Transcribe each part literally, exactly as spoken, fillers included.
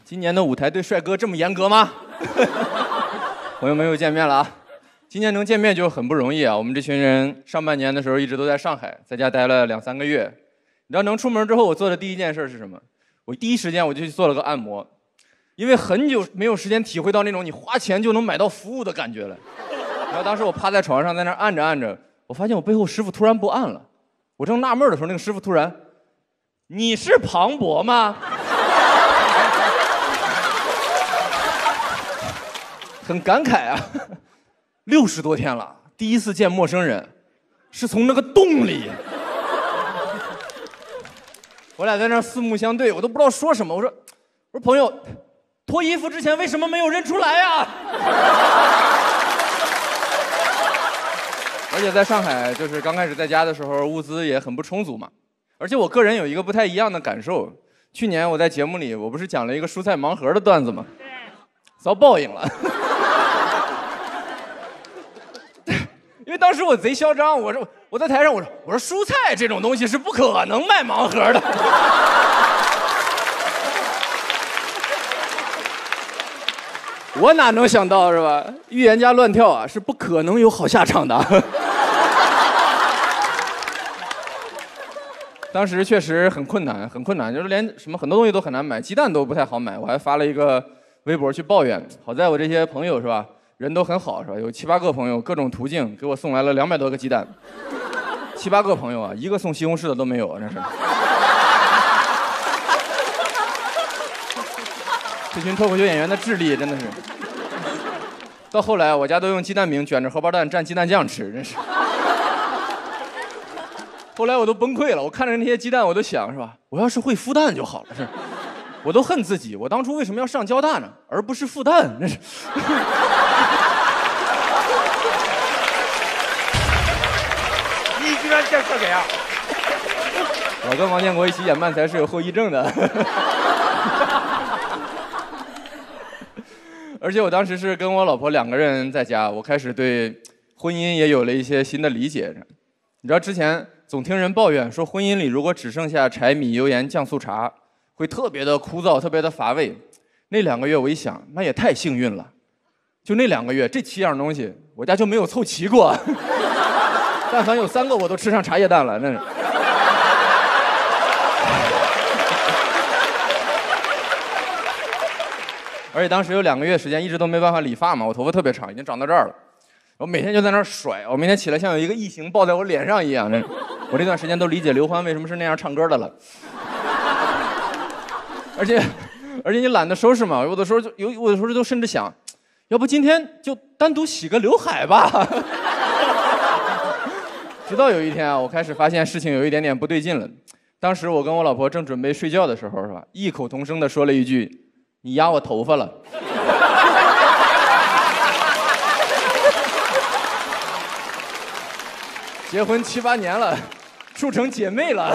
今年的舞台对帅哥这么严格吗？朋友们又见面了啊！今年能见面就很不容易啊。我们这群人上半年的时候一直都在上海，在家待了两三个月。你知道能出门之后，我做的第一件事是什么？我第一时间我就去做了个按摩，因为很久没有时间体会到那种你花钱就能买到服务的感觉了。然后当时我趴在床上在那按着按着，我发现我背后师傅突然不按了。我正纳闷的时候，那个师傅突然，你是庞博吗？很感慨啊，六十多天了，第一次见陌生人，是从那个洞里。我俩在那四目相对，我都不知道说什么。我说，我说朋友，脱衣服之前为什么没有认出来呀？而且在上海，就是刚开始在家的时候，物资也很不充足嘛。而且我个人有一个不太一样的感受，去年我在节目里，我不是讲了一个蔬菜盲盒的段子吗？对，遭报应了。因为当时我贼嚣张，我说我在台上，我说我说蔬菜这种东西是不可能卖盲盒的。我哪能想到是吧？预言家乱跳啊，是不可能有好下场的。当时确实很困难，很困难，就是连什么很多东西都很难买，鸡蛋都不太好买。我还发了一个微博去抱怨，好在我这些朋友是吧？人都很好是吧？有七八个朋友，各种途径给我送来了两百多个鸡蛋。七八个朋友啊，一个送西红柿的都没有，真是。这群脱口秀演员的智力真的是。到后来，我家都用鸡蛋饼卷着荷包蛋蘸鸡蛋酱吃，真是。后来我都崩溃了，我看着那些鸡蛋，我都想是吧？我要是会孵蛋就好了，是。我都恨自己，我当初为什么要上交大呢，而不是复旦？真是。 你居然这给啊！ 我跟王建国一起演漫才是有后遗症的。而且我当时是跟我老婆两个人在家，我开始对婚姻也有了一些新的理解。你知道之前总听人抱怨说，婚姻里如果只剩下柴米油盐酱醋茶，会特别的枯燥，特别的乏味。那两个月我一想，那也太幸运了。就那两个月，这七样东西我家就没有凑齐过。但凡有三个，我都吃上茶叶蛋了，那是。而且当时有两个月时间一直都没办法理发嘛，我头发特别长，已经长到这儿了。我每天就在那儿甩，我每天起来像有一个异形抱在我脸上一样。那我这段时间都理解刘欢为什么是那样唱歌的了。而且，而且你懒得收拾嘛，有的时候就有，有的时候就甚至想，要不今天就单独洗个刘海吧。直到有一天啊，我开始发现事情有一点点不对劲了。当时我跟我老婆正准备睡觉的时候，是吧？异口同声地说了一句：“你压我头发了。”结婚七八年了，处成姐妹了。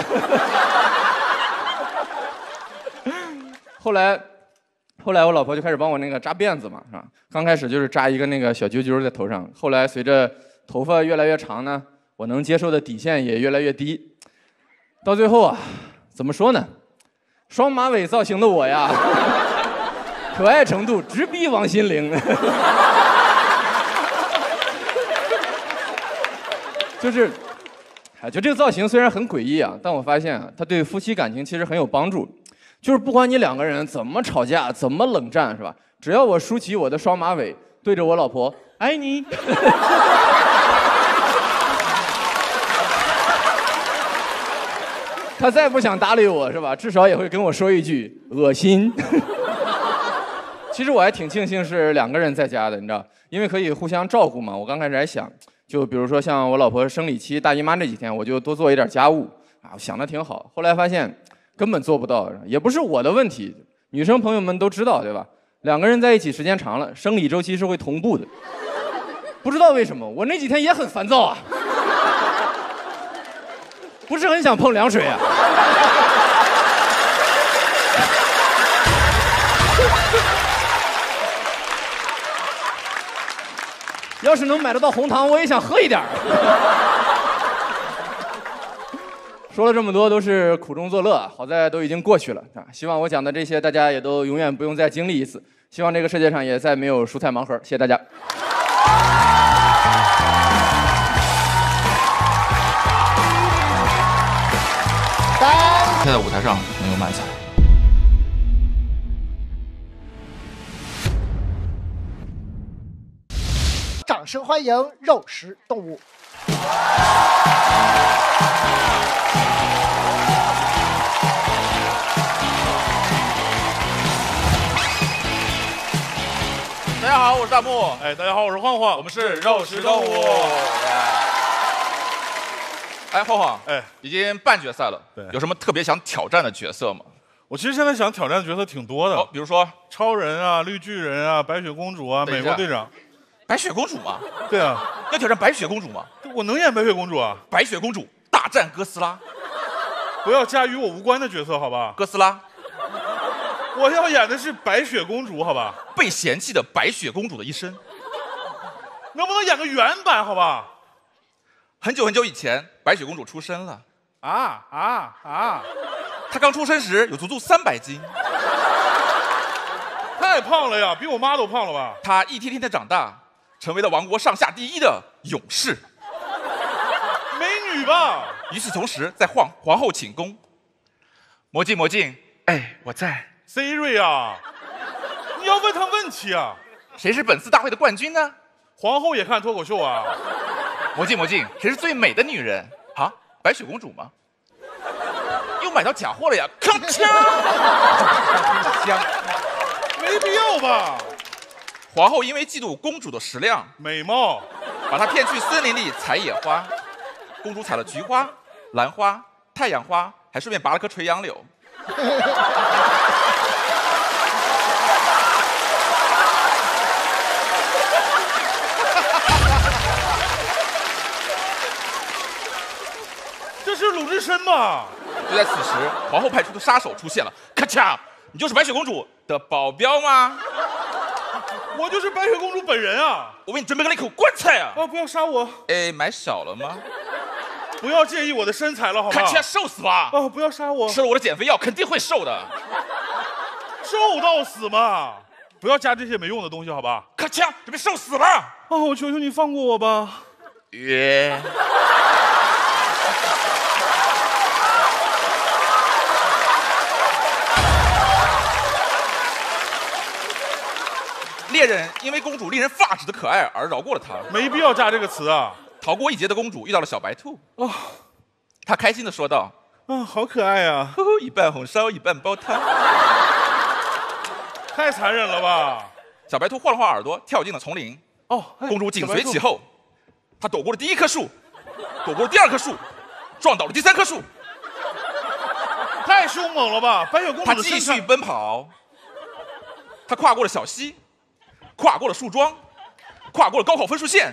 后来，后来我老婆就开始帮我那个扎辫子嘛，是吧？刚开始就是扎一个那个小揪揪在头上，后来随着头发越来越长呢，我能接受的底线也越来越低。到最后啊，怎么说呢？双马尾造型的我呀，可爱程度直逼王心凌。就是，哎，就这个造型虽然很诡异啊，但我发现啊，它对夫妻感情其实很有帮助。就是不管你两个人怎么吵架，怎么冷战，是吧？只要我梳起我的双马尾，对着我老婆，爱你。他再不想搭理我，是吧？至少也会跟我说一句恶心。其实我还挺庆幸是两个人在家的，你知道，因为可以互相照顾嘛。我刚开始还想，就比如说像我老婆生理期、大姨妈这几天，我就多做一点家务啊，我想的挺好。后来发现根本做不到，也不是我的问题。女生朋友们都知道，对吧？两个人在一起时间长了，生理周期是会同步的。不知道为什么，我那几天也很烦躁啊。不是很想碰凉水啊。要是能买得到红糖，我也想喝一点。 说了这么多都是苦中作乐，好在都已经过去了啊！希望我讲的这些大家也都永远不用再经历一次。希望这个世界上也再没有蔬菜盲盒。谢谢大家。 现在舞台上没有慢才。 掌声欢迎肉食动物。 大家好，我是大木。 哎，大家好，我是晃晃， 我们是肉食动物。哎，晃晃， 哎， 已经半决赛了， 对， 有什么特别想挑战的角色吗？ 我其实现在想挑战的角色挺多的， 哦，比如说超人啊、绿巨人啊、白雪公主啊、美国队长。 白雪公主吗？ 对啊， 要挑战白雪公主吗？ 我能演白雪公主啊！ 白雪公主大战哥斯拉， 不要加与我无关的角色，好吧？ 哥斯拉， 我要演的是白雪公主，好吧？ 被嫌弃的白雪公主的一生， 能不能演个原版，好吧？ 很久很久以前，白雪公主出生了。 啊啊啊！ 她刚出生时有足足三百斤， 太胖了呀，比我妈都胖了吧？ 她一天天的长大，成为了王国上下第一的勇士。 美女吧？ 与此同时，在皇皇后寝宫，魔镜魔镜，哎，我在。 Siri 啊，你要问她问题啊？ 谁是本次大会的冠军呢？ 皇后也看脱口秀啊？ 魔镜魔镜，谁是最美的女人？啊，白雪公主吗？又买到假货了呀！铿锵，香， 没必要吧？ 皇后因为嫉妒公主的食量、 美貌， 把她骗去森林里采野花。公主采了菊花、兰花、太阳花，还顺便拔了棵垂杨柳。 这是鲁智深吧？ 就在此时，皇后派出的杀手出现了。咔嚓！你就是白雪公主的保镖吗？ 我就是白雪公主本人啊！ 我为你准备了一口棺材啊！ 啊，不要杀我！ 哎，买少了吗？ 不要介意我的身材了，好吗？ 咔嚓，瘦死吧！ 啊，不要杀我！ 吃了我的减肥药肯定会瘦的。 瘦到死嘛！不要加这些没用的东西，好吧？ 咔嚓，准备瘦死了！ 啊，我求求你放过我吧！ 约。猎人因为公主令人发指的可爱而饶过了她。 没必要加这个词啊！ 逃过一劫的公主遇到了小白兔， 哦， 她开心地说道：“ 啊，好可爱呀！ 呵呵，一半红烧，一半煲汤。” 太残忍了吧！ 小白兔晃了晃耳朵，跳进了丛林。 哦，哎公主紧随其后，她躲过了第一棵树，躲过了第二棵树，撞倒了第三棵树。 太凶猛了吧！白雪公主她继续奔跑，她跨过了小溪，跨过了树桩，跨过了高考分数线。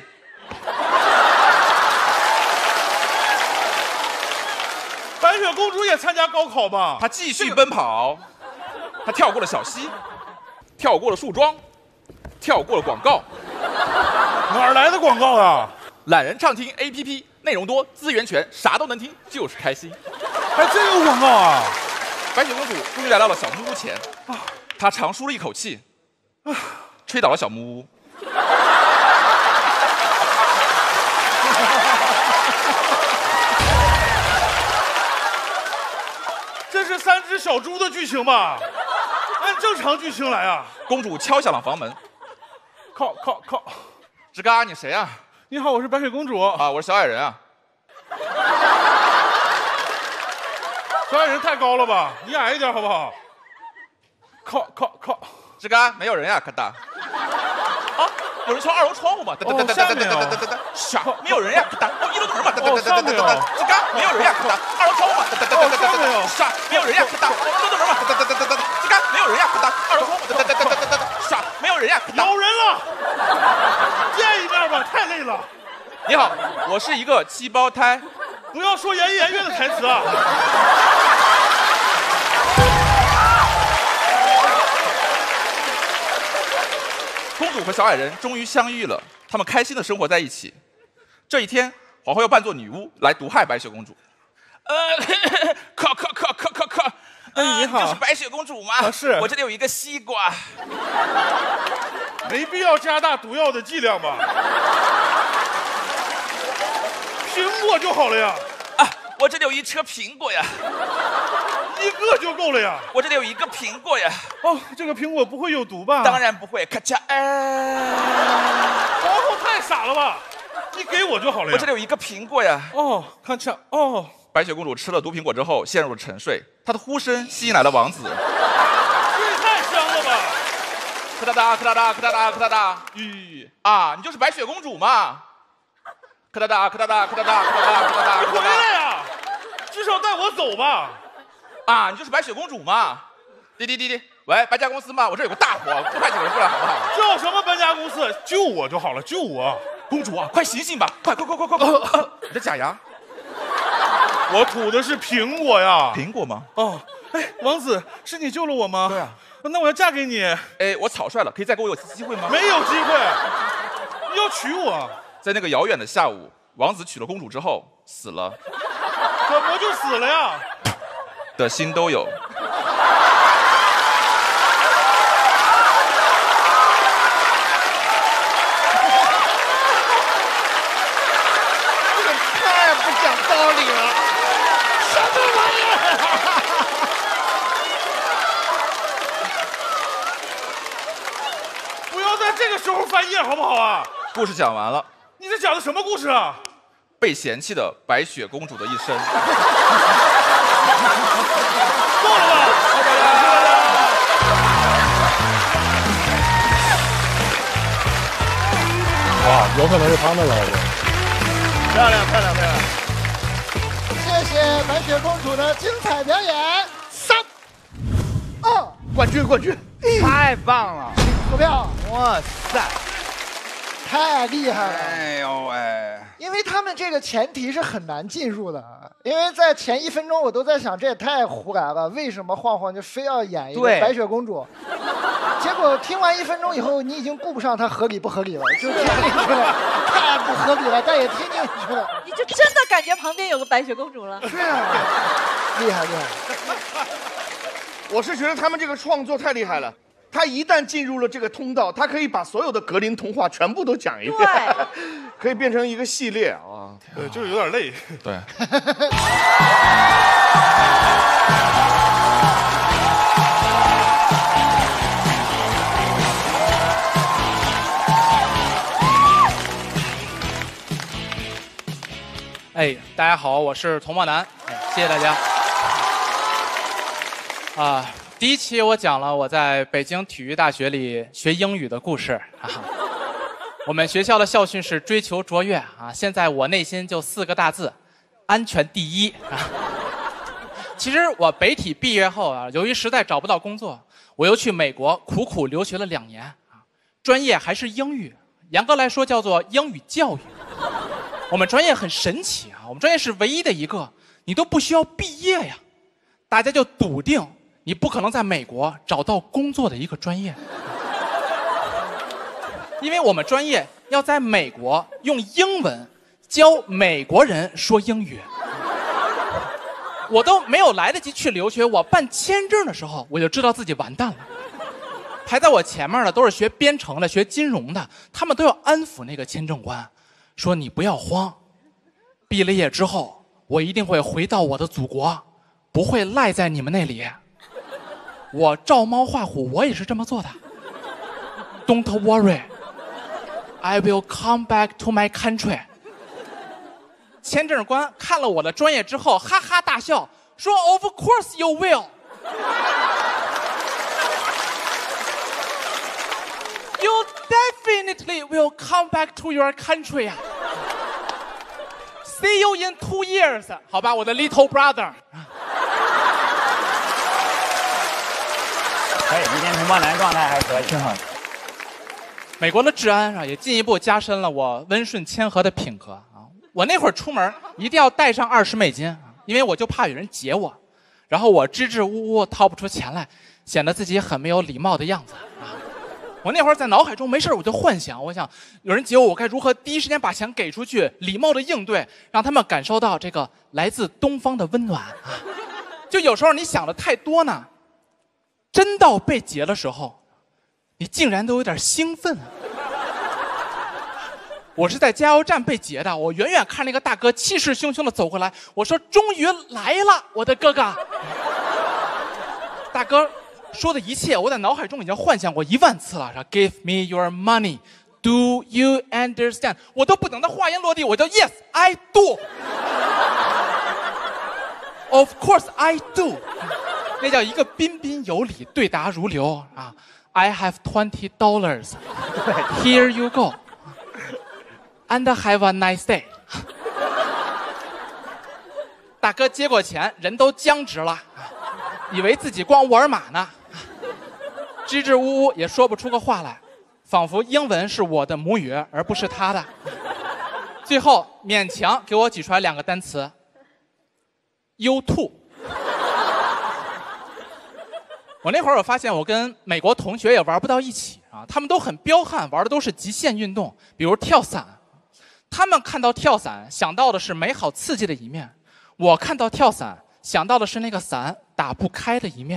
白雪公主也参加高考吧？ 她继续奔跑，她跳过了小溪，跳过了树桩，跳过了广告。 哪儿来的广告啊？ 懒人畅听 A P P， 内容多，资源全，啥都能听，就是开心。 还真有广告啊！ 白雪公主终于来到了小木屋前，她长舒了一口气，吹倒了小木屋。 这是三只小猪的剧情吧？按正常剧情来啊！ 公主敲响了房门， 靠靠靠！ 吱嘎，你谁啊？ 你好，我是白雪公主啊，我是小矮人啊。 小矮人太高了吧？你矮一点好不好？靠靠靠！ 吱嘎，没有人呀，咔哒。啊，有人敲二楼窗户吗？ 哦，下面啊。 啥？没有人呀，咔哒。哦，一楼有人吗？ 哦，下面啊。 吱嘎，没有人呀，咔哒。二楼窗户吗？ 哦，下面啊。 啥？没有人呀，咔哒。哦，一楼有人吗？哒哒哒哒哒。吱嘎，没有人呀，咔哒。二楼窗户，哒哒哒哒哒哒。啥？没有人呀，咔哒。 有人了。见一面吧，太累了。 你好，我是一个七胞胎。 不要说言言月的台词啊。 公主和小矮人终于相遇了，他们开心的生活在一起。这一天，皇后要扮作女巫来毒害白雪公主。 呃，可可可可可可， 哎，你好， 就是白雪公主吗？ 啊，是。 我这里有一个西瓜。 没必要加大毒药的剂量吧？苹果就好了呀。 啊，我这里有一车苹果呀。 一个就够了呀。 我这里有一个苹果呀。 哦，这个苹果不会有毒吧？ 当然不会，咔嚓，哎。 皇后太傻了吧？你给我就好了呀。 我这里有一个苹果呀。 哦，咔嚓，哦。 白雪公主吃了毒苹果之后陷入了沉睡，她的呼声吸引来了王子。 这也太香了吧！ 咔哒哒，咔哒哒，咔哒哒，咔哒哒。 咦啊，你就是白雪公主嘛？咔哒哒，咔哒哒，咔哒哒，咔哒哒，咔哒哒。 你回来呀！至少带我走吧。 啊，你就是白雪公主嘛？滴滴滴滴，喂，搬家公司吗？我这有个大活，多派几个人过来好不好？ 叫什么搬家公司？救我就好了，救我！ 公主啊，快醒醒吧！快快快快快快！呃、你的假牙。 我吐的是苹果呀。 苹果吗？ 哦，哎，王子，是你救了我吗？ 对啊。 那我要嫁给你。 哎，我草率了，可以再给我一次机会吗？ 没有机会，你要娶我。 在那个遥远的下午，王子娶了公主之后死了。 怎么就死了呀？ 的心都有。 这个太不讲道理了，什么玩意儿？ 不要在这个时候翻页好不好啊？ 故事讲完了。 你这讲的什么故事啊？ 被嫌弃的白雪公主的一生。 够了吧？ 哇，有可能是他们来的。 漂亮漂亮漂亮！谢谢白雪公主的精彩表演。三、二， 冠军冠军，太棒了！ 投票！ 哇塞， 太厉害了！ 哎呦喂！ 因为他们这个前提是很难进入的，因为在前一分钟我都在想，这也太胡来了，为什么晃晃就非要演一个白雪公主？结果听完一分钟以后，你已经顾不上它合理不合理了，就听进去了，太不合理了，但也听进去了。 你就真的感觉旁边有个白雪公主了？ 是啊，厉害厉害！ 我是觉得他们这个创作太厉害了。他一旦进入了这个通道，他可以把所有的格林童话全部都讲一遍，可以变成一个系列啊。 对，就是有点累。 对。 哎，大家好，我是童漠南，谢谢大家。啊。第一期我讲了我在北京体育大学里学英语的故事啊。我们学校的校训是追求卓越啊，现在我内心就四个大字：安全第一啊。其实我北体毕业后啊，由于实在找不到工作，我又去美国苦苦留学了两年啊，专业还是英语，严格来说叫做英语教育。我们专业很神奇啊，我们专业是唯一的一个你都不需要毕业呀，大家就笃定你不可能在美国找到工作的一个专业，因为我们专业要在美国用英文教美国人说英语。我都没有来得及去留学，我办签证的时候我就知道自己完蛋了。排在我前面的都是学编程的、学金融的，他们都要安抚那个签证官，说你不要慌，毕了业之后我一定会回到我的祖国，不会赖在你们那里。我照猫画虎，我也是这么做的。Don't worry, I will come back to my country. 签证官看了我的专业之后，哈哈大笑，说 Of course you will. You definitely will come back to your country. See you in two years. 好吧，我的 little brother. 可以，今天童漠南状态还可以，挺好的。 美国的治安啊，也进一步加深了我温顺谦和的品格啊。我那会儿出门一定要带上二十美金啊，因为我就怕有人劫我，然后我支支吾吾掏不出钱来，显得自己很没有礼貌的样子啊。 我那会儿在脑海中没事我就幻想，我想有人劫我，我该如何第一时间把钱给出去，礼貌的应对，让他们感受到这个来自东方的温暖啊。就有时候你想的太多呢，真到被劫的时候，你竟然都有点兴奋。我是在加油站被劫的，我远远看那个大哥气势汹汹的走过来，我说终于来了，我的哥哥。大哥说的一切，我在脑海中已经幻想过一万次了。说 Give me your money, do you understand？ 我都不等他话音落地，我就 Yes, I do. Of course, I do. 那叫一个彬彬有礼，对答如流啊。I have twenty dollars. Here you go. And have a nice day. 大哥接过钱，人都僵直了，以为自己逛沃尔玛呢。支支吾吾也说不出个话来，仿佛英文是我的母语而不是他的。最后勉强给我挤出来两个单词 ：You too。我那会儿我发现我跟美国同学也玩不到一起啊，他们都很彪悍，玩的都是极限运动，比如跳伞。他们看到跳伞想到的是美好刺激的一面，我看到跳伞想到的是那个伞打不开的一面。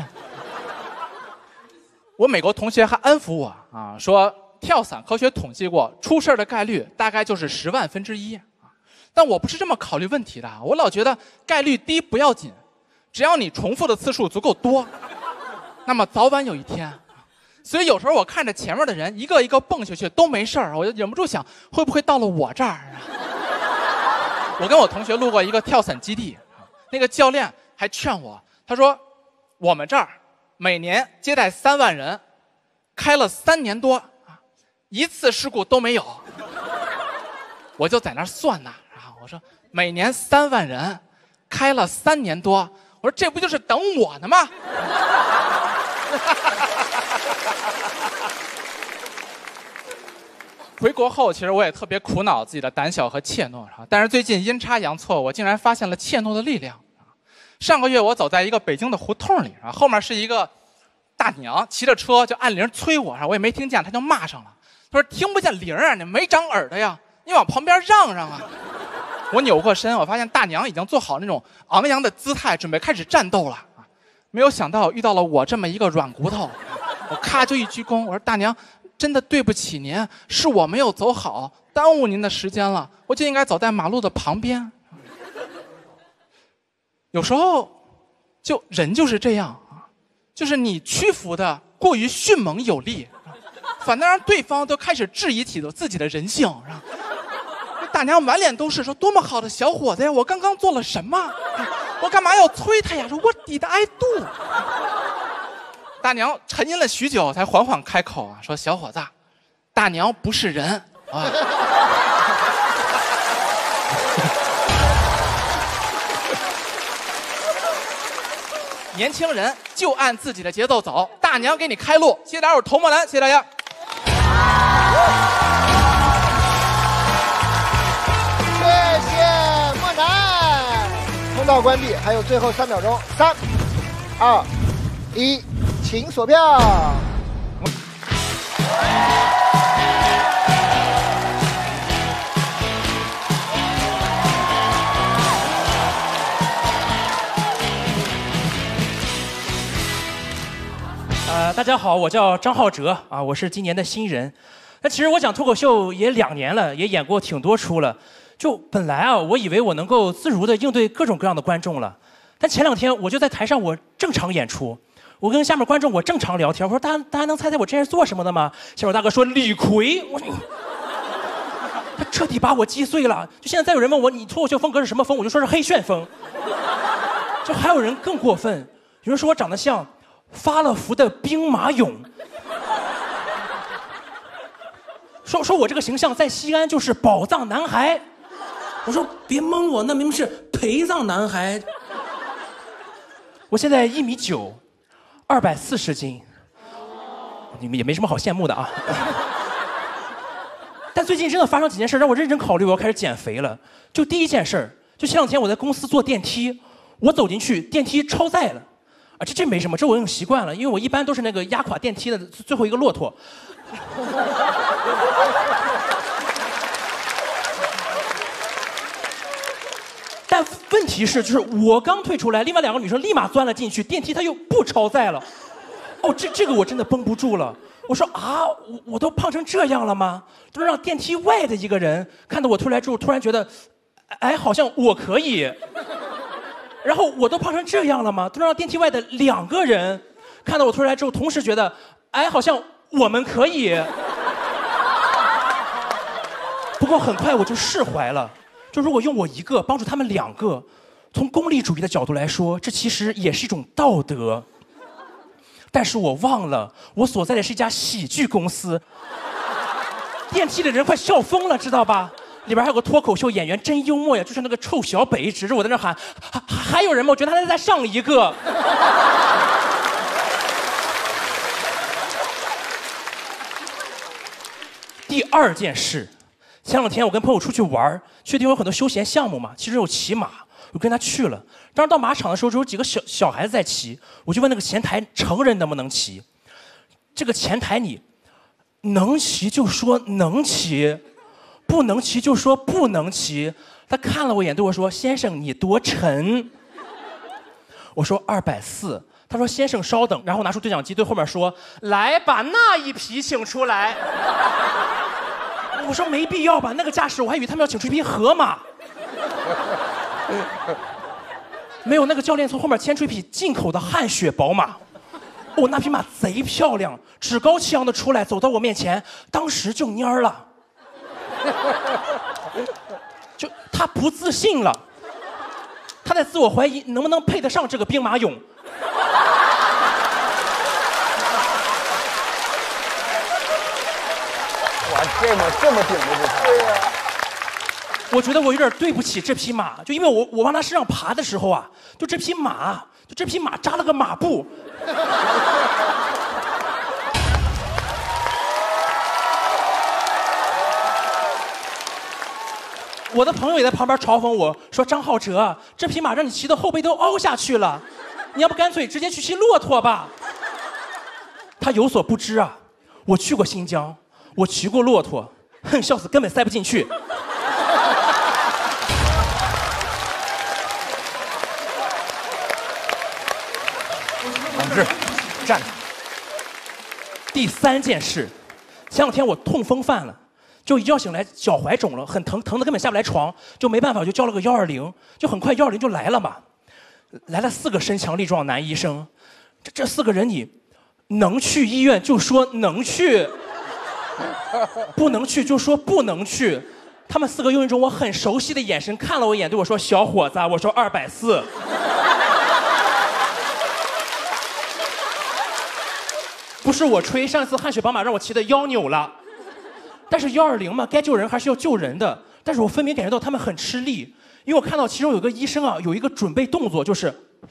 我美国同学还安抚我啊，说跳伞科学统计过，出事的概率大概就是十万分之一。但我不是这么考虑问题的，我老觉得概率低不要紧，只要你重复的次数足够多，那么早晚有一天。所以有时候我看着前面的人一个一个蹦下去都没事儿，我就忍不住想，会不会到了我这儿啊？我跟我同学路过一个跳伞基地，那个教练还劝我，他说我们这儿每年接待三万人，开了三年多，一次事故都没有。我就在那儿算呢，啊，我说每年三万人，开了三年多，我说这不就是等我呢吗？回国后，其实我也特别苦恼自己的胆小和怯懦，但是最近阴差阳错，我竟然发现了怯懦的力量。上个月我走在一个北京的胡同里，后面是一个大娘骑着车就按铃催我，我也没听见，她就骂上了。她说听不见铃啊，你没长耳朵呀，你往旁边让让啊。我扭过身，我发现大娘已经做好那种昂扬的姿态，准备开始战斗了。没有想到遇到了我这么一个软骨头，我咔就一鞠躬，我说大娘，真的对不起您，是我没有走好，耽误您的时间了，我就应该走在马路的旁边。有时候，就人就是这样啊，就是你屈服的过于迅猛有力，反倒让对方都开始质疑起了自己的人性。大娘满脸都是，说多么好的小伙子呀，我刚刚做了什么？我干嘛要催他呀？说 What did I do？ 大娘沉吟了许久，才缓缓开口啊，说小伙子，大娘不是人啊。年轻人就按自己的节奏走，大娘给你开路。谢谢大家，我是童漠男，谢谢大家。 谢谢漠男。通道关闭，还有最后三秒钟，三、二、一，请锁票。 呃，大家好，我叫张浩哲啊，我是今年的新人。那其实我讲脱口秀也两年了，也演过挺多出了。就本来啊，我以为我能够自如的应对各种各样的观众了，但前两天我就在台上我正常演出，我跟下面观众我正常聊天，我说大家大家能猜猜我之前是做什么的吗？下面大哥说李逵，我他彻底把我击碎了。就现在再有人问我你脱口秀风格是什么风，我就说是黑旋风。就还有人更过分，有人说我长得像发了福的兵马俑，说说我这个形象在西安就是宝藏男孩。我说别蒙我，那明明是陪葬男孩。我现在一米九，二百四十斤，你们也没什么好羡慕的啊。但最近真的发生几件事让我认真考虑，我要开始减肥了。就第一件事，就前两天我在公司坐电梯，我走进去，电梯超载了。 啊，这这没什么，这我已经习惯了，因为我一般都是那个压垮电梯的最后一个骆驼。但问题是，就是我刚退出来，另外两个女生立马钻了进去，电梯它又不超载了。哦，这这个我真的绷不住了。我说啊，我我都胖成这样了吗？都让电梯外的一个人看到我退出来之后，突然觉得，哎，好像我可以。然后我都胖成这样了吗？都让电梯外的两个人看到我退出来之后，同时觉得，哎，好像我们可以。不过很快我就释怀了。就如果用我一个帮助他们两个，从功利主义的角度来说，这其实也是一种道德。但是我忘了，我所在的是一家喜剧公司，电梯的人快笑疯了，知道吧？里边还有个脱口秀演员，真幽默呀，就是那个臭小北，指着我在那喊，还还有人吗？我觉得他在再上一个。第二件事。前两天我跟朋友出去玩，去的地方有很多休闲项目嘛，其中有骑马，我跟他去了。当时到马场的时候，只有几个小小孩子在骑，我就问那个前台成人能不能骑。这个前台你能骑就说能骑，不能骑就说不能骑。他看了我一眼，对我说：“先生，你多沉？”我说：“二百四。”他说：“先生，稍等。”然后拿出对讲机对后面说：“来，把那一匹请出来。”我说没必要吧，那个架势我还以为他们要请出一匹河马。没有，那个教练从后面牵出一匹进口的汗血宝马。哦，那匹马贼漂亮，趾高气扬的出来，走到我面前，当时就蔫儿了。就他不自信了，他在自我怀疑能不能配得上这个兵马俑。 这么这么顶的不成？对呀。 我觉得我有点对不起这匹马，就因为我我往它身上爬的时候啊，就这匹马，就这匹马扎了个马步。我的朋友也在旁边嘲讽我说：“张浩哲，这匹马让你骑的后背都凹下去了，你要不干脆直接去骑骆驼吧？”他有所不知啊，我去过新疆。我骑过骆驼，哼，笑死，根本塞不进去。 同志，站着。 第三件事，前两天我痛风犯了，就一觉醒来脚踝肿了，很疼，疼的根本下不来床，就没办法，就叫了个幺二零，就很快幺二零就来了嘛。来了四个身强力壮男医生，这这四个人你能去医院就说能去。不能去就说不能去，他们四个用一种我很熟悉的眼神看了我一眼，对我说：“小伙子，我说二百四。”不是我吹，上次汗血宝马让我骑的腰扭了，但是幺二零嘛，该救人还是要救人的。但是我分明感觉到他们很吃力，因为我看到其中有个医生啊，有一个准备动作就是。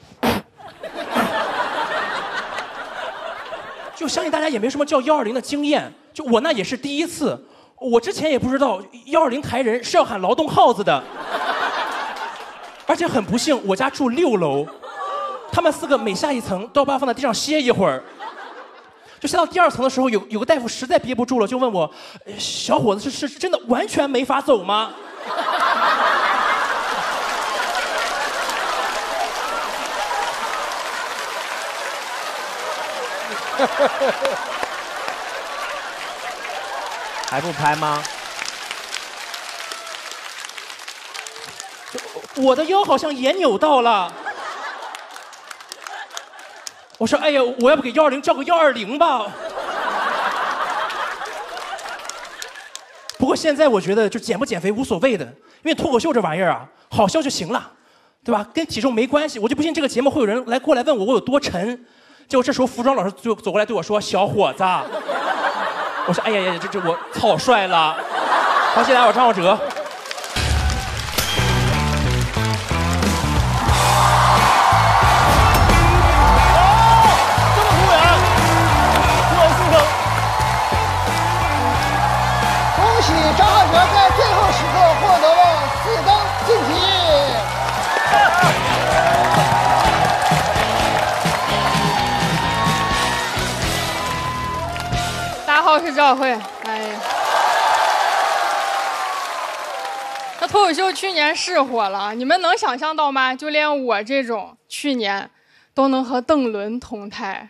就相信大家也没什么叫幺二零的经验，就我那也是第一次，我之前也不知道幺二零抬人是要喊劳动号子的，而且很不幸，我家住六楼，他们四个每下一层都要把我放在地上歇一会儿。就下到第二层的时候，有有个大夫实在憋不住了，就问我：“小伙子是是真的完全没法走吗？” 还不拍吗？ 我的腰好像也扭到了。我说：“哎呀，我要不给幺二零叫个幺二零吧？”不过现在我觉得就减不减肥无所谓的，因为脱口秀这玩意儿啊，好笑就行了，对吧？跟体重没关系。我就不信这个节目会有人来过来问我我有多沉。结果这时候服装老师就走过来对我说：“小伙子。”我说：“哎呀呀，这这我草率了。”好，谢谢大家，我张浩哲。 恭喜张浩哲在最后时刻获得了四灯晋级。 大会，哎呀，那脱口秀去年是火了，你们能想象到吗？就连我这种去年都能和邓伦同台。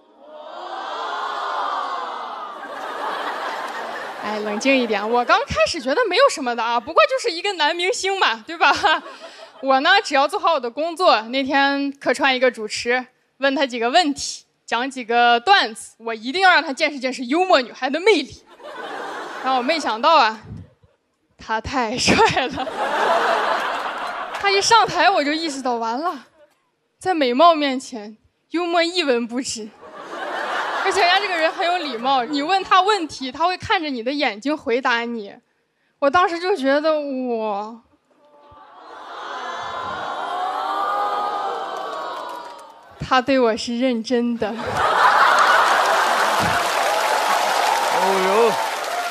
哎，冷静一点，我刚开始觉得没有什么的啊，不过就是一个男明星嘛，对吧？我呢，只要做好我的工作。那天客串一个主持，问他几个问题，讲几个段子，我一定要让他见识见识幽默女孩的魅力。然后我没想到啊，他太帅了。他一上台我就意识到完了，在美貌面前，幽默一文不值。而且人家这个人很有礼貌，你问他问题，他会看着你的眼睛回答你。我当时就觉得我，他对我是认真的。哦呦！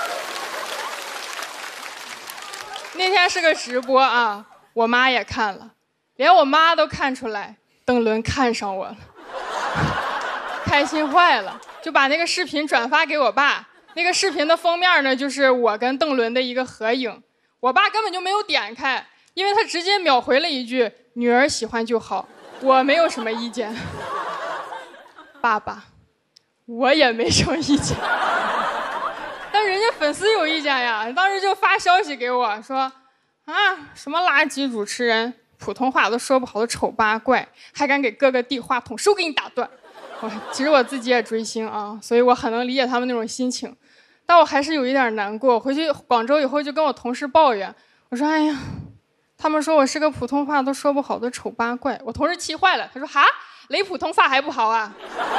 那天是个直播啊，我妈也看了，连我妈都看出来邓伦看上我了。开心坏了，就把那个视频转发给我爸。那个视频的封面呢，就是我跟邓伦的一个合影。我爸根本就没有点开，因为他直接秒回了一句：“女儿喜欢就好，我没有什么意见。”爸爸，我也没什么意见。但人家粉丝有意见呀，当时就发消息给我说：“啊，什么垃圾主持人，普通话都说不好的丑八怪，还敢给哥哥递话筒，手给你打断。”其实我自己也追星啊，所以我很能理解他们那种心情，但我还是有一点难过。回去广州以后就跟我同事抱怨，我说：“哎呀，他们说我是个普通话都说不好的丑八怪。”我同事气坏了，他说：“哈，雷普通话还不好啊？”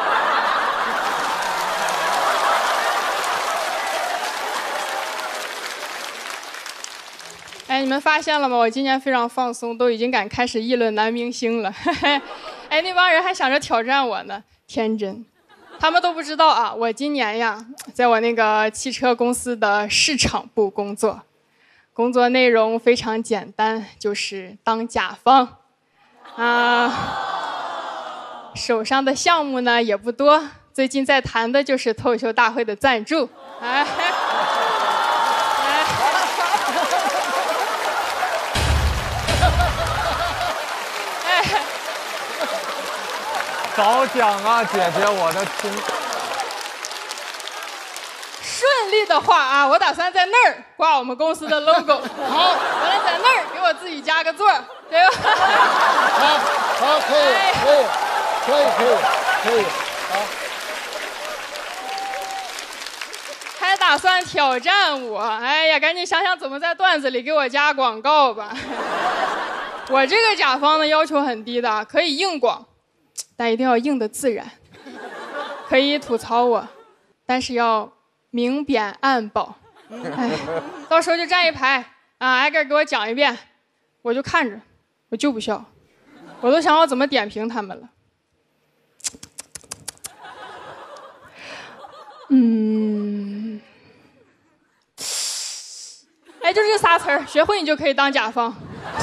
哎，你们发现了吗？我今年非常放松，都已经敢开始议论男明星了。哎，那帮人还想着挑战我呢。天真，他们都不知道啊！我今年呀，在我那个汽车公司的市场部工作，工作内容非常简单，就是当甲方，啊，手上的项目呢也不多，最近在谈的就是脱口秀大会的赞助，哎。 早讲啊，姐姐，我的天！ 顺利的话啊，我打算在那儿挂我们公司的 logo。好，完了在那儿给我自己加个座，对吧？ 好，好，可以，可以，可以，可以，可以，好。 还打算挑战我？哎呀，赶紧想想怎么在段子里给我加广告吧。我这个甲方呢要求很低的，可以硬广。但一定要硬的自然，可以吐槽我，但是要明贬暗褒。哎，到时候就站一排啊，挨个给我讲一遍，我就看着，我就不笑，我都想好怎么点评他们了。嗯，哎，就这仨词儿，学会你就可以当甲方。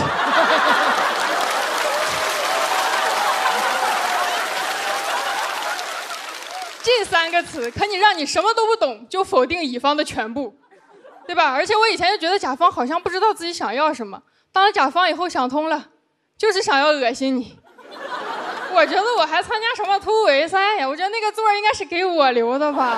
这三个词可以让你什么都不懂就否定乙方的全部，对吧？而且我以前就觉得甲方好像不知道自己想要什么，当了甲方以后想通了，就是想要恶心你。我觉得我还参加什么突围赛呀？我觉得那个座应该是给我留的吧，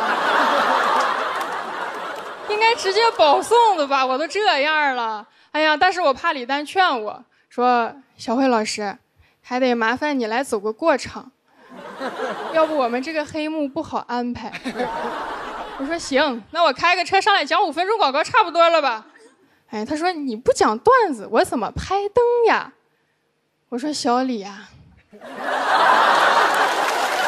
应该直接保送的吧？我都这样了，哎呀！但是我怕李诞劝我说：“小慧老师，还得麻烦你来走个过场。”要不我们这个黑幕不好安排。我说行，那我开个车上来讲五分钟广告差不多了吧？哎，他说你不讲段子，我怎么拍灯呀？我说小李呀、啊，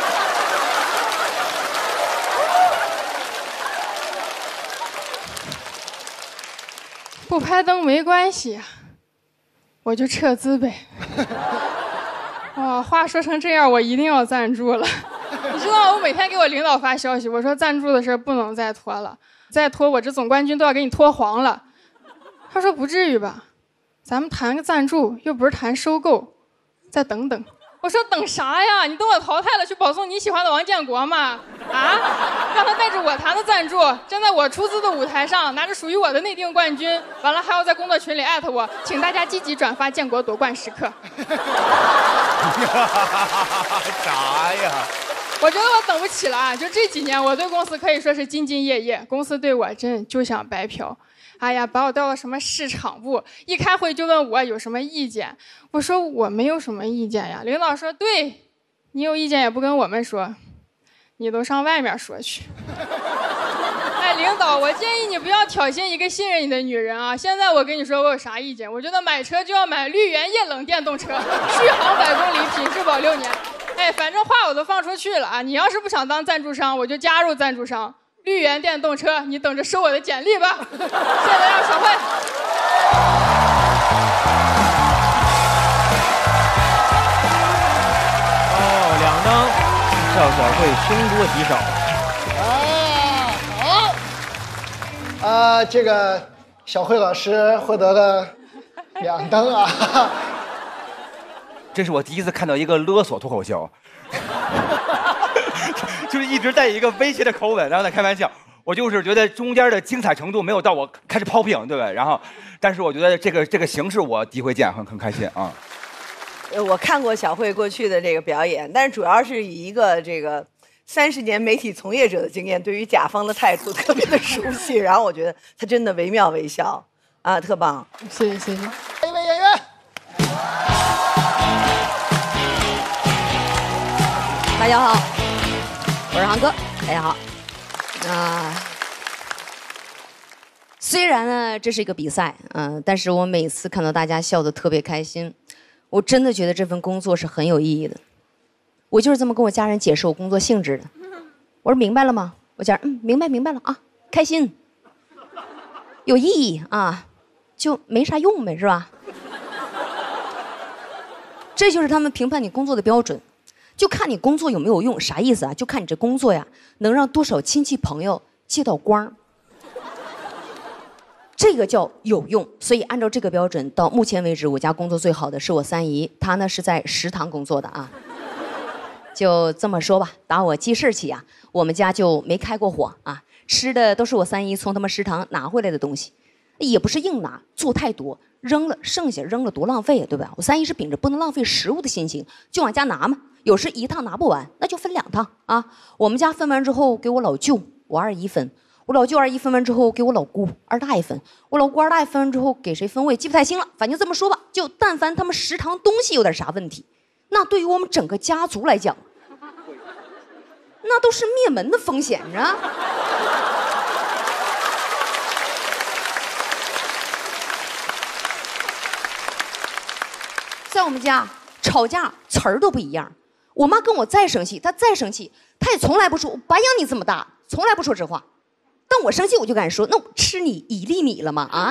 不拍灯没关系，我就撤资呗。哇、哦，话说成这样，我一定要赞助了。你知道，我每天给我领导发消息，我说赞助的事不能再拖了，再拖我这总冠军都要给你拖黄了。他说不至于吧，咱们谈个赞助，又不是谈收购，再等等。我说等啥呀？你等我淘汰了去保送你喜欢的王建国嘛。 啊，让他带着我谈的赞助，站在我出资的舞台上，拿着属于我的内定冠军，完了还要在工作群里艾特我，请大家积极转发建国夺冠时刻。 啥呀？ 我觉得我等不起了啊！就这几年，我对公司可以说是兢兢业业，公司对我真就想白嫖。哎呀，把我调到什么市场部，一开会就问我有什么意见，我说我没有什么意见呀。领导说，对，你有意见也不跟我们说，你都上外面说去。哎，领导，我建议你不要挑衅一个信任你的女人啊！现在我跟你说，我有啥意见？我觉得买车就要买绿源液冷电动车，续航百公里，品质保六年。哎，反正话我都放出去了啊！你要是不想当赞助商，我就加入赞助商。绿源电动车，你等着收我的简历吧。谢谢大家，小慧。 哦，两张，赵小慧凶多吉少。 啊，好。啊，这个小慧老师获得了两灯啊。 这是我第一次看到一个勒索脱口秀。就是一直带一个威胁的口吻，然后在开玩笑。我就是觉得中间的精彩程度没有到我开始抛屏，对吧？然后，但是我觉得这个这个形式我第一回见，很很开心啊。 呃，我看过小慧过去的这个表演，但是主要是以一个这个三十年媒体从业者的经验，对于甲方的态度特别的熟悉。然后我觉得他真的惟妙惟肖啊，特棒。 谢谢谢谢。 一位演员。 大家好。我是航哥，大家好。啊，虽然呢这是一个比赛，嗯、呃，但是我每次看到大家笑得特别开心，我真的觉得这份工作是很有意义的。我就是这么跟我家人解释我工作性质的。我说明白了吗？我家人嗯明白明白了啊，开心，有意义啊，就没啥用呗，是吧？这就是他们评判你工作的标准。就看你工作有没有用，啥意思啊？就看你这工作呀，能让多少亲戚朋友借到光，这个叫有用。所以按照这个标准，到目前为止，我家工作最好的是我三姨，她呢是在食堂工作的啊。就这么说吧，打我记事起呀、啊，我们家就没开过火啊，吃的都是我三姨从他们食堂拿回来的东西，也不是硬拿，做太多扔了，剩下扔了多浪费啊，对吧？我三姨是秉着不能浪费食物的心情，就往家拿嘛。有时一趟拿不完，那就分两趟啊。我们家分完之后给我老舅，我二姨分；我老舅二姨分完之后给我老姑二大爷分；我老姑二大爷分完之后给谁分我也记不太清了。反正这么说吧，就但凡他们食堂东西有点啥问题，那对于我们整个家族来讲，那都是灭门的风险啊。在我们家吵架词儿都不一样。我妈跟我再生气，她再生气，她也从来不说“我白养你这么大”，从来不说这话。但我生气，我就敢说：“那我吃你一粒米了吗？”啊！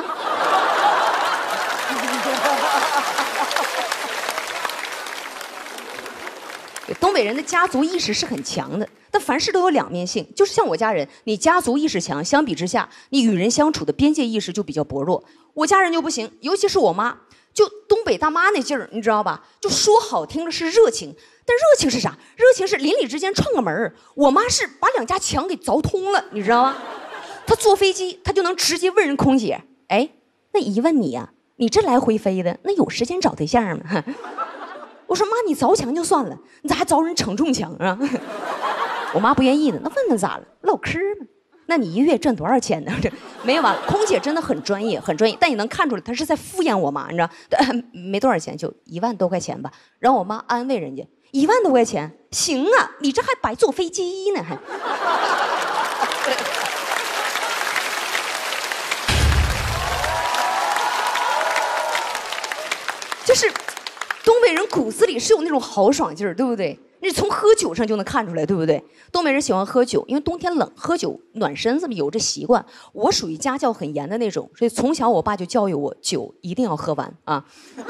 东北人的家族意识是很强的，但凡事都有两面性。就是像我家人，你家族意识强，相比之下，你与人相处的边界意识就比较薄弱。我家人就不行，尤其是我妈。就东北大妈那劲儿，你知道吧？就说好听的是热情，但热情是啥？热情是邻里之间串个门儿。我妈是把两家墙给凿通了，你知道吗？她坐飞机，她就能直接问人空姐：“哎，那一问你呀、啊，你这来回飞的，那有时间找对象吗？”我说：“妈，你凿墙就算了，你咋还凿人承重墙啊？”我妈不愿意的，那问问咋了？唠嗑嘛。那你一个月挣多少钱呢？这没有完了。空姐真的很专业，很专业，但你能看出来她是在敷衍我妈，你知道？没多少钱，就一万多块钱吧。然后我妈安慰人家：“一万多块钱，行啊，你这还白坐飞机呢，还。”就是东北人骨子里是有那种豪爽劲儿，对不对？你从喝酒上就能看出来，对不对？东北人喜欢喝酒，因为冬天冷，喝酒暖身子，有这习惯。我属于家教很严的那种，所以从小我爸就教育我，酒一定要喝完啊。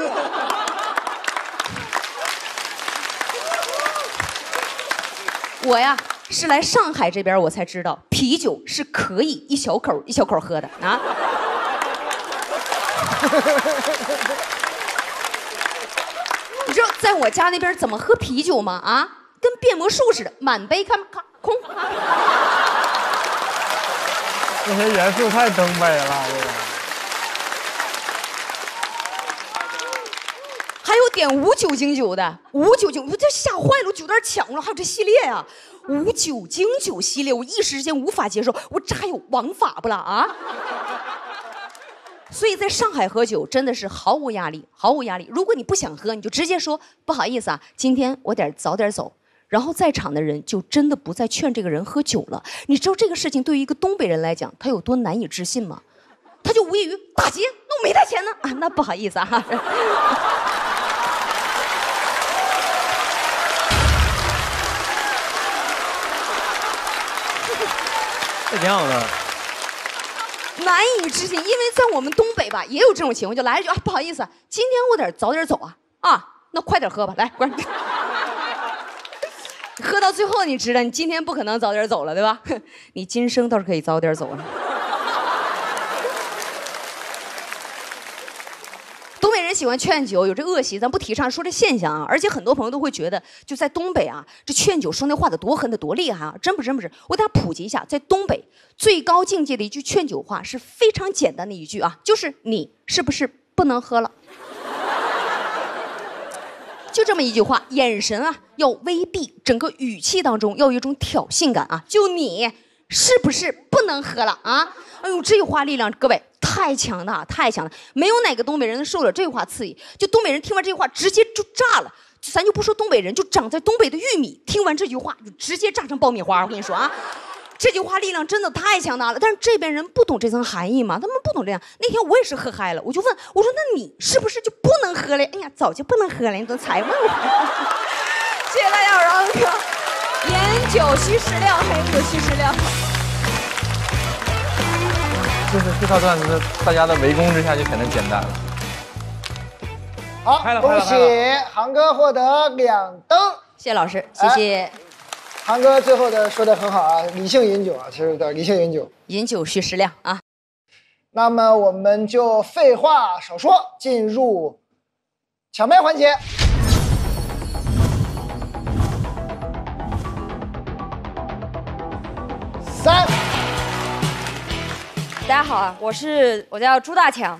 我呀是来上海这边我才知道，啤酒是可以一小口一小口喝的啊。你知道在我家那边怎么喝啤酒吗？啊，跟变魔术似的，满杯看咔空。 这些元素太东北了，这个。 还有点无酒精酒的，无酒精，我这吓坏了，我酒单抢了，还有这系列呀、啊，无酒精酒系列，我一时之间无法接受，我这还有王法不啦啊？所以在上海喝酒真的是毫无压力，毫无压力。如果你不想喝，你就直接说不好意思啊，今天我得早点走。然后在场的人就真的不再劝这个人喝酒了。你知道这个事情对于一个东北人来讲，他有多难以置信吗？他就无异于打劫，那我没带钱呢啊，那不好意思啊。 这挺好的。 难以置信，因为在我们东北吧，也有这种情况，就来一句啊，不好意思，今天我得早点走啊，啊，那快点喝吧，来，关。喝到最后，你知道你今天不可能早点走了，对吧？你今生倒是可以早点走了。东北人喜欢劝酒，有这恶习，咱不提倡说这现象啊。而且很多朋友都会觉得，就在东北啊，这劝酒说那话得多狠，得多厉害啊！真不是，真不是。我给大家普及一下，在东北最高境界的一句劝酒话是非常简单的一句啊，就是你是不是不能喝了？就这么一句话，眼神啊要微闭，整个语气当中要有一种挑衅感啊！就你是不是不能喝了啊？哎呦，这句话力量，各位太强大，太强了！没有哪个东北人能受了这句话刺激。就东北人听完这句话，直接就炸了。咱就不说东北人，就长在东北的玉米，听完这句话就直接炸成爆米花。我跟你说啊。这句话力量真的太强大了，但是这边人不懂这层含义嘛，他们不懂这样。那天我也是喝嗨了，我就问我说：“那你是不是就不能喝了？”哎呀，早就不能喝了，你怎么才问我？谢谢大家，我让哥，烟酒需适量，烟酒需适量。 就是这套段子，大家的围攻之下就显得简单了。 好，恭喜航哥获得两灯。 谢谢老师，谢谢。哎航哥最后的说的很好啊，理性饮酒啊，其实的理性饮酒， 饮酒需适量啊。 那么我们就废话少说，进入抢麦环节。三， 大家好啊，我是我叫朱大强。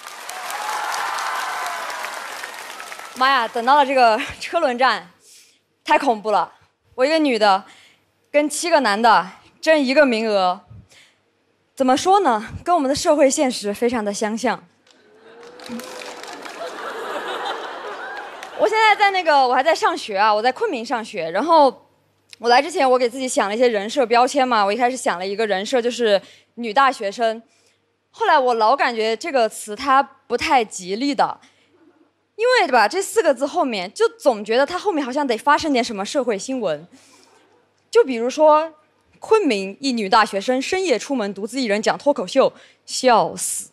妈呀，等到了这个车轮战，太恐怖了。我一个女的，跟七个男的争一个名额，怎么说呢？跟我们的社会现实非常的相像。我现在在那个，我还在上学啊，我在昆明上学。然后我来之前，我给自己想了一些人设标签嘛。我一开始想了一个人设，就是女大学生。后来我老感觉这个词它不太吉利的。因为对吧，这四个字后面就总觉得它后面好像得发生点什么社会新闻，就比如说，昆明一女大学生深夜出门独自一人讲脱口秀，笑死，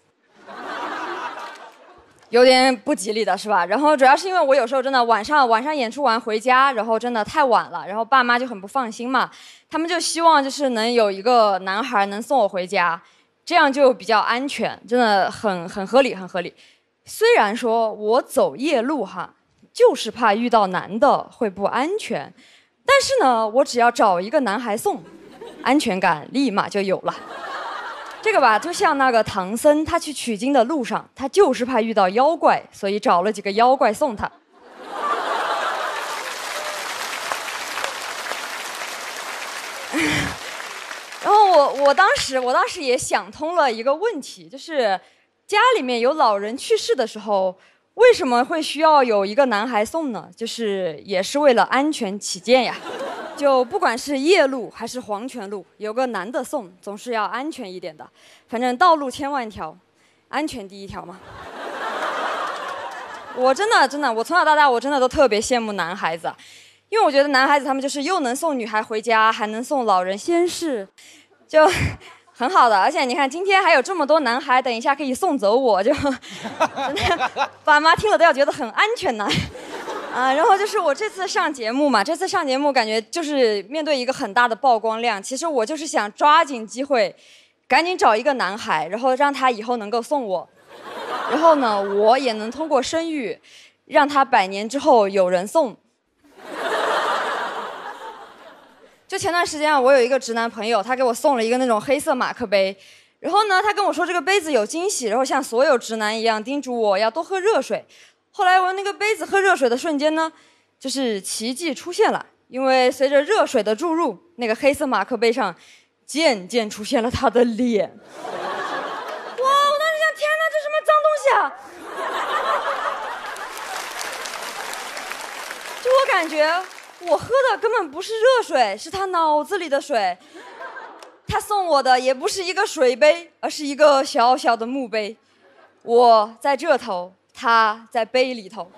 有点不吉利的是吧？然后主要是因为我有时候真的晚上晚上演出完回家，然后真的太晚了，然后爸妈就很不放心嘛，他们就希望就是能有一个男孩能送我回家，这样就比较安全，真的很很合理，很合理。虽然说我走夜路哈，就是怕遇到男的会不安全，但是呢，我只要找一个男孩送，安全感立马就有了。这个吧，就像那个唐僧，他去取经的路上，他就是怕遇到妖怪，所以找了几个妖怪送他。然后我我当时我当时也想通了一个问题，就是家里面有老人去世的时候，为什么会需要有一个男孩送呢？就是也是为了安全起见呀。就不管是夜路还是黄泉路，有个男的送，总是要安全一点的。反正道路千万条，安全第一条嘛。我真的真的，我从小到大我真的都特别羡慕男孩子，因为我觉得男孩子他们就是又能送女孩回家，还能送老人仙逝，就很好的。而且你看今天还有这么多男孩，等一下可以送走我，就真的爸妈听了都要觉得很安全呢。啊，然后就是我这次上节目嘛，这次上节目感觉就是面对一个很大的曝光量。其实我就是想抓紧机会，赶紧找一个男孩，然后让他以后能够送我，然后呢，我也能通过生育，让他百年之后有人送。 就前段时间啊，我有一个直男朋友，他给我送了一个那种黑色马克杯，然后呢，他跟我说这个杯子有惊喜，然后像所有直男一样叮嘱我要多喝热水。后来我用那个杯子喝热水的瞬间呢，就是奇迹出现了，因为随着热水的注入，那个黑色马克杯上渐渐出现了他的脸。哇！我当时想，天哪，这什么脏东西啊！就我感觉，我喝的根本不是热水，是他脑子里的水。他送我的也不是一个水杯，而是一个小小的墓碑。我在这头，他在杯里头。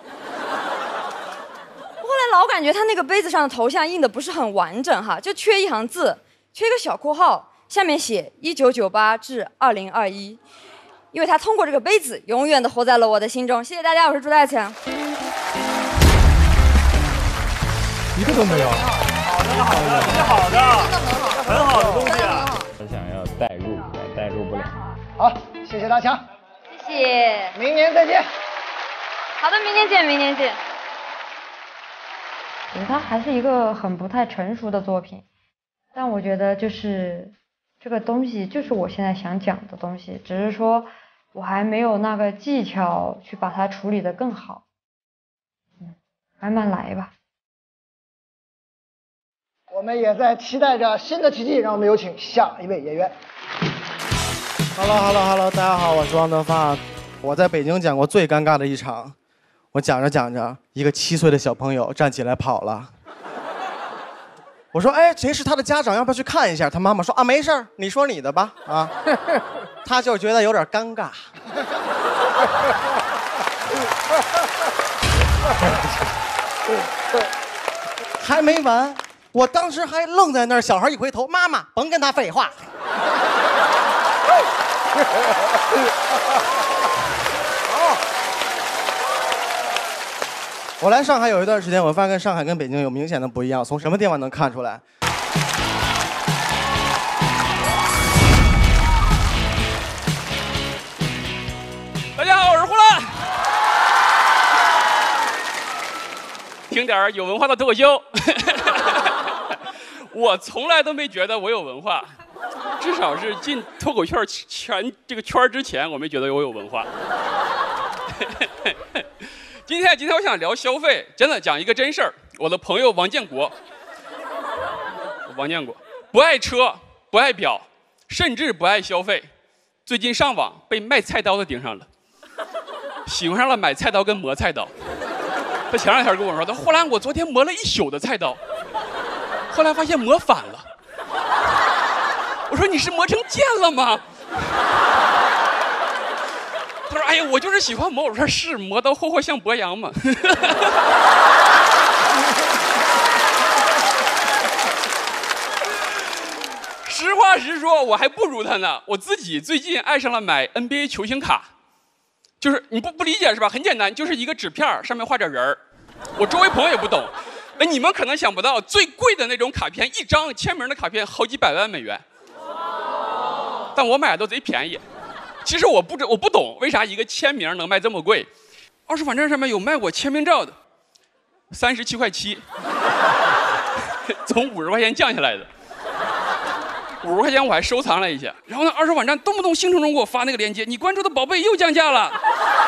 后来老感觉他那个杯子上的头像印的不是很完整哈，就缺一行字，缺一个小括号，下面写一九九八至二零二一。因为他通过这个杯子，永远的活在了我的心中。谢谢大家，我是朱大强。 一个都没有。 好的，好的，挺好的，很好的东西啊。 我想要代入，我代入不了。 好，谢谢大强， 谢谢， 明年再见。 好的，明年见，明年见。 它还是一个很不太成熟的作品，但我觉得就是这个东西就是我现在想讲的东西，只是说我还没有那个技巧去把它处理得更好。嗯，慢慢来吧。 我们也在期待着新的奇迹，让我们有请下一位演员。 Hello Hello Hello， 大家好，我是汪德发。我在北京讲过最尴尬的一场，我讲着讲着，一个七岁的小朋友站起来跑了。我说：“哎，谁是他的家长？要不要去看一下？”他妈妈说：“啊，没事儿，你说你的吧。”啊，他就觉得有点尴尬。还没完。我当时还愣在那儿，小孩一回头，妈妈甭跟他废话。我来上海有一段时间，我发现上海跟北京有明显的不一样，从什么地方能看出来？ 大家好，我是呼兰。听点有文化的脱口秀。我从来都没觉得我有文化，至少是进脱口秀圈这个圈之前，我没觉得我有文化。今天今天我想聊消费，真的讲一个真事儿。我的朋友王建国，王建国不爱车，不爱表，甚至不爱消费。最近上网被卖菜刀的盯上了，喜欢上了买菜刀跟磨菜刀。他前两天跟我说，他呼兰，我昨天磨了一宿的菜刀。后来发现磨反了，我说你是磨成剑了吗？他说哎呀，我就是喜欢磨。我说是，磨刀霍霍向博阳嘛。实话实说，我还不如他呢。我自己最近爱上了买 N B A 球星卡，就是你不不理解是吧？很简单，就是一个纸片上面画点人儿。我周围朋友也不懂。那你们可能想不到，最贵的那种卡片，一张签名的卡片好几百万美元，但我买的都贼便宜。其实我不知我不懂为啥一个签名能卖这么贵。二手反正上面有卖我签名照的，三十七块七，从五十块钱降下来的。五十块钱我还收藏了一下。然后呢，二手网站动不动兴冲冲给我发那个链接，你关注的宝贝又降价了。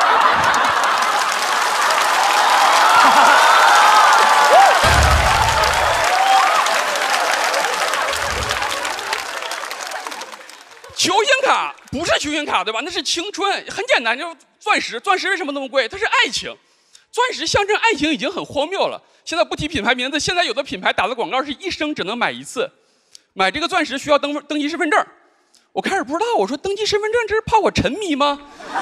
球星卡不是球星卡对吧？那是青春，很简单，就钻石。钻石为什么那么贵？它是爱情，钻石象征爱情已经很荒谬了。现在不提品牌名字，现在有的品牌打的广告是一生只能买一次，买这个钻石需要登登记身份证。我开始不知道，我说登记身份证这是怕我沉迷吗？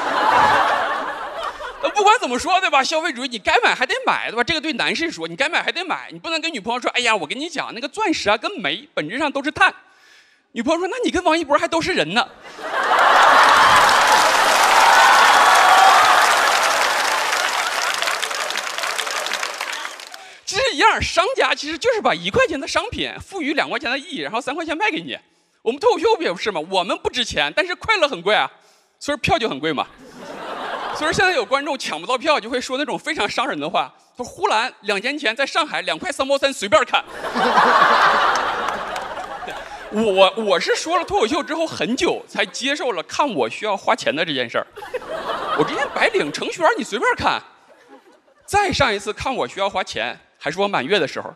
不管怎么说对吧？消费主义你该买还得买对吧？这个对男士说，你该买还得买，你不能跟女朋友说，哎呀，我跟你讲，那个钻石啊跟煤本质上都是碳。女朋友说：“那你跟王一博还都是人呢。”其实一样，商家其实就是把一块钱的商品赋予两块钱的意义，然后三块钱卖给你。我们脱口秀不也是吗？我们不值钱，但是快乐很贵啊，所以票就很贵嘛。所以现在有观众抢不到票，就会说那种非常伤人的话，说呼兰两年前在上海两块三毛三随便看。 我我是说了脱口秀之后很久才接受了看我需要花钱的这件事儿。我之前白领程序员你随便看，再上一次看我需要花钱还是我满月的时候。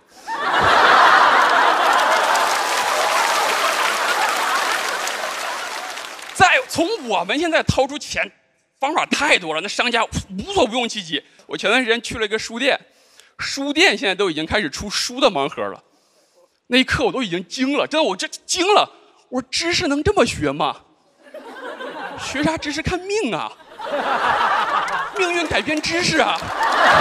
再从我们现在掏出钱，方法太多了，那商家无所不用其极。我前段时间去了一个书店，书店现在都已经开始出书的盲盒了。那一刻我都已经惊了，真的，我这惊了。我说知识能这么学吗？学啥知识？看命啊！命运改变知识啊！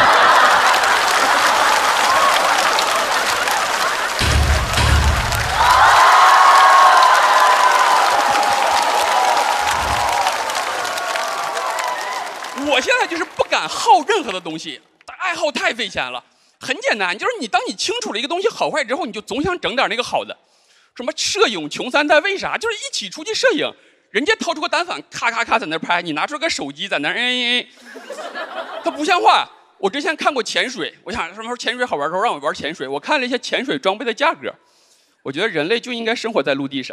我现在就是不敢耗任何的东西，爱好太费钱了。很简单，就是你当你清楚了一个东西好坏之后，你就总想整点那个好的。什么摄影穷三代，为啥？就是一起出去摄影，人家掏出个单反，咔咔咔在那拍，你拿出个手机在那，哎哎，它不像话。我之前看过潜水，我想什么时候潜水好玩的时候让我玩潜水，我看了一些潜水装备的价格，我觉得人类就应该生活在陆地上。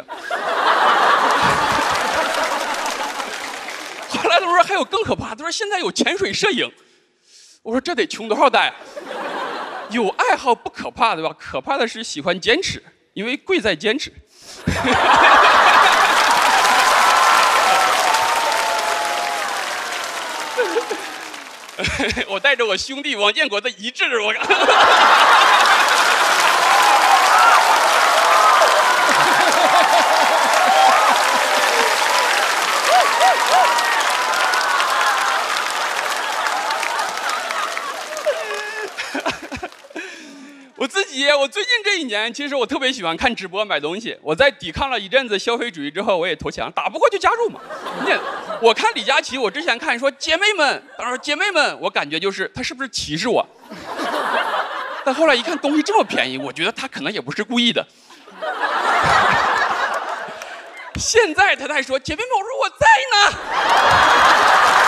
后来他们说还有更可怕，他说现在有潜水摄影，我说这得穷多少代？有爱好不可怕，对吧？可怕的是喜欢坚持，因为贵在坚持。我带着我兄弟王建国的遗志，我。我自己，我最近这一年，其实我特别喜欢看直播买东西。我在抵抗了一阵子消费主义之后，我也投降，打不过就加入嘛。你，我看李佳琦，我之前看说姐妹们，当时姐妹们，我感觉就是他是不是歧视我？但后来一看东西这么便宜，我觉得他可能也不是故意的。现在他还说姐妹们，我说我在呢。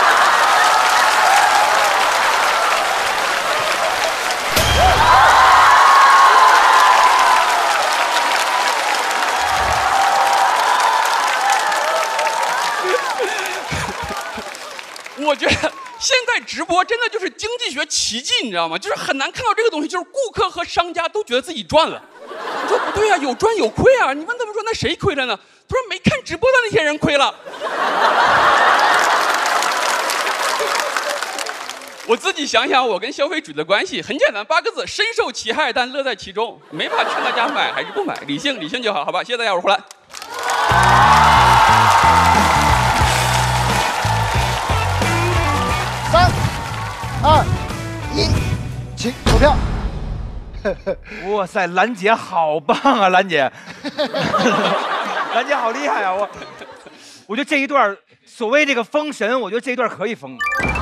我觉得现在直播真的就是经济学奇迹，你知道吗？就是很难看到这个东西，就是顾客和商家都觉得自己赚了。我说不对啊，有赚有亏啊。你问他们说那谁亏了呢？他说没看直播的那些人亏了。我自己想想，我跟消费主义的关系很简单，八个字：深受其害，但乐在其中。没法劝大家买还是不买，理性理性就好，好吧？谢谢大家，我是胡兰。 三、二、一，请投票。 哇塞，兰姐好棒啊，兰姐，兰姐好厉害啊！我，我觉得这一段所谓这个封神，我觉得这一段可以封。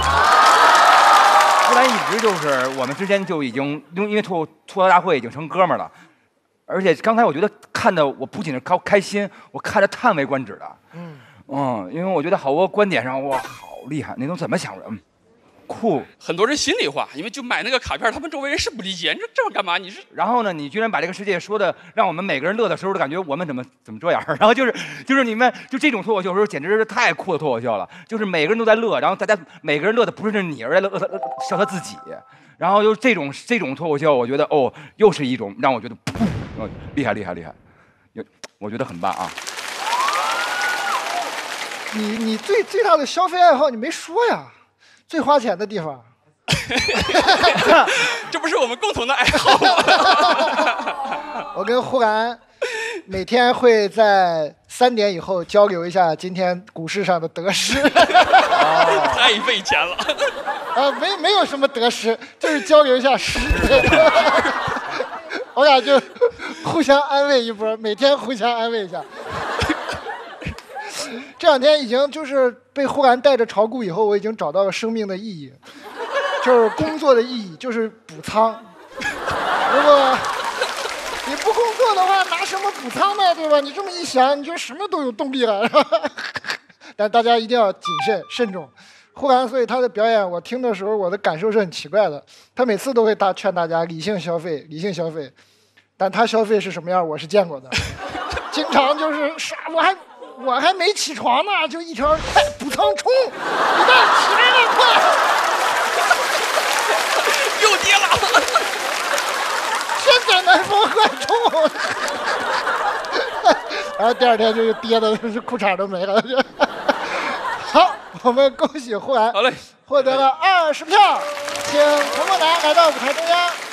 胡兰一直就是我们之间就已经因为吐吐槽大会已经成哥们儿了，而且刚才我觉得看的我不仅是高开心，我看着叹为观止的。嗯嗯，因为我觉得好多观点上哇好厉害，那都怎么想的？嗯。酷， 很多人心里话，因为就买那个卡片，他们周围人是不理解，你说这玩干嘛？你是， 然后呢，你居然把这个世界说的让我们每个人乐的时候，都感觉我们怎么怎么这样？然后就是就是你们就这种脱口秀时候，简直是太酷的脱口秀了，就是每个人都在乐，然后大家每个人乐的不是你，而是乐乐笑他自己，然后就这种这种脱口秀，我觉得哦，又是一种让我觉得噗，哦，厉害厉害厉害，有我觉得很棒啊。 你你最最大的消费爱好你没说呀？最花钱的地方， 这不是我们共同的爱好吗？ 我跟胡兰每天会在三点以后交流一下今天股市上的得失。 哦、太费钱了。 啊，没没有什么得失，就是交流一下失。我俩就互相安慰一波，每天互相安慰一下。这两天已经就是被呼兰带着炒股以后，我已经找到了生命的意义，就是工作的意义，就是补仓。如果你不工作的话，拿什么补仓呢？对吧？你这么一想，你就什么都有动力了。是吧？但大家一定要谨慎慎重。呼兰，所以他的表演，我听的时候，我的感受是很奇怪的。他每次都会大劝大家理性消费，理性消费，但他消费是什么样，我是见过的。 经常就是啥，我还我还没起床呢，就一条快补仓冲，你看起来了快， 又跌了， 天点南风快冲，然后第二天就跌的是裤衩都没了。好，我们恭喜呼兰， 好嘞， 获得了二十票，请童梦楠来到舞台中央。